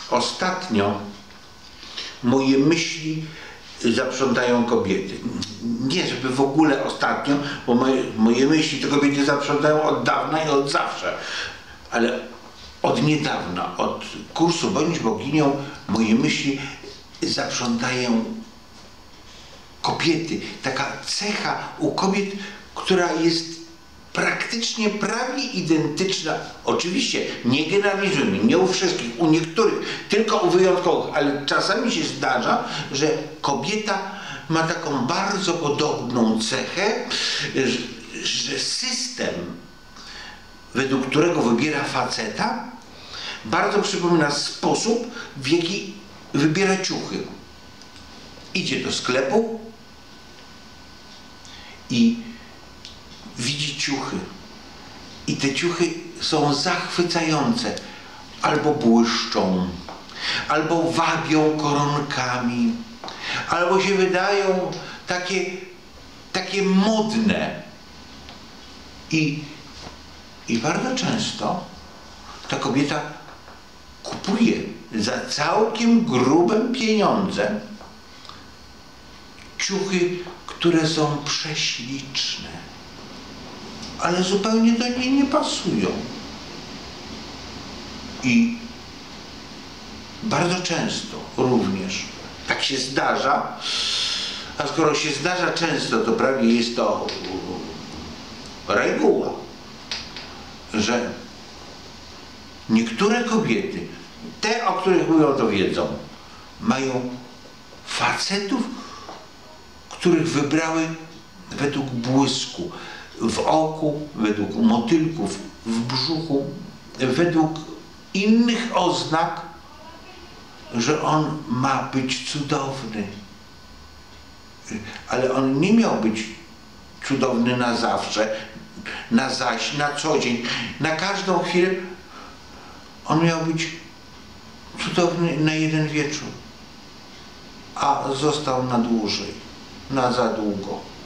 Ostatnio moje myśli zaprzątają kobiety. Nie, żeby w ogóle ostatnio, bo moje myśli to kobiety zaprzątają od dawna i od zawsze. Ale od niedawna, od kursu Bądź Boginią, moje myśli zaprzątają kobiety. Taka cecha u kobiet, która jest praktycznie prawie identyczna. Oczywiście nie generalizujmy, nie u wszystkich, u niektórych, tylko u wyjątkowych, ale czasami się zdarza, że kobieta ma taką bardzo podobną cechę, że system, według którego wybiera faceta, bardzo przypomina sposób, w jaki wybiera ciuchy. Idzie do sklepu i widzi ciuchy. I te ciuchy są zachwycające. Albo błyszczą, albo wabią koronkami, albo się wydają takie modne. I bardzo często ta kobieta kupuje za całkiem grube pieniądze ciuchy, które są prześliczne, ale zupełnie do niej nie pasują. I bardzo często również tak się zdarza, a skoro się zdarza często, to prawie jest to reguła, że niektóre kobiety, te, o których mówią, to wiedzą, mają facetów, których wybrały według błysku w oku, według motylków w brzuchu, według innych oznak, że on ma być cudowny. Ale on nie miał być cudowny na zawsze, na zaś, na co dzień, na każdą chwilę. On miał być cudowny na jeden wieczór, a został na dłużej, na za długo.